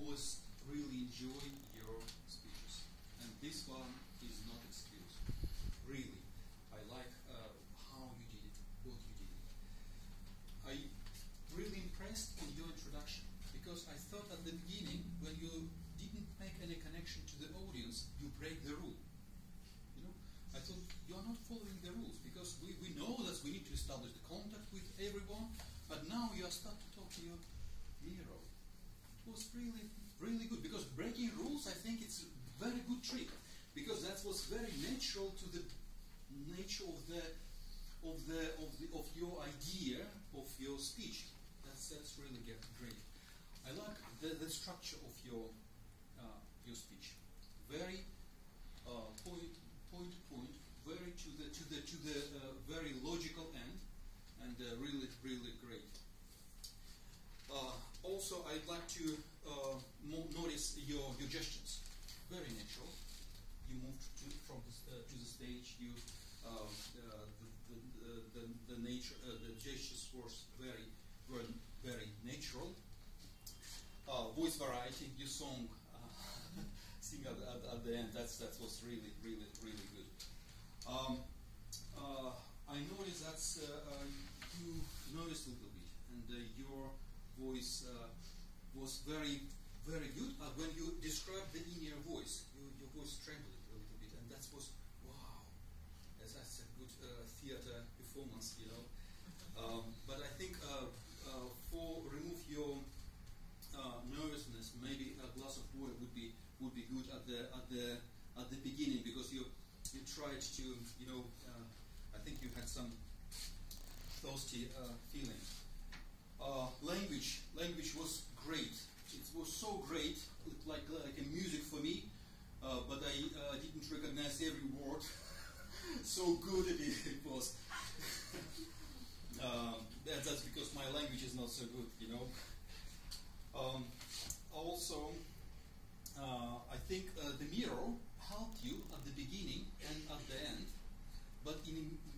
always really enjoy your speeches, and this one is not excuse. Really, I like how you did it, what you did it. I really impressed in your introduction, because I thought at the beginning, when you didn't make any connection to the audience, you break the rule. You know, I thought you are not following the rules, because we know that we need to establish the contact with everyone, but now you are starting to talk to your mirror. It was really, really good, because breaking rules, I think it's a very good trick, because that was very natural to the nature of your idea of your speech. That's really great. I like the structure of your speech. Very point, very to the very logical end, and really, really great. Also, I'd like to notice your gestures. Very natural. You moved from to the stage. You the nature the gestures was very natural. Voice variety. You sing at the end. That was really good. I noticed that you noticed a little bit, and your voice was very good. When you described the inner voice, your voice trembled a little bit, and that was wow. That's a good theater performance, you know. But I think for remove your nervousness, maybe a glass of water would be good at the beginning, because you tried to, you know, I think you had some thirsty feeling. Language was great. It was so great, like a music for me. But I didn't recognize every word. So good it was. That's because my language is not so good, you know. Also, I think the mirror helped you at the beginning and at the end, but in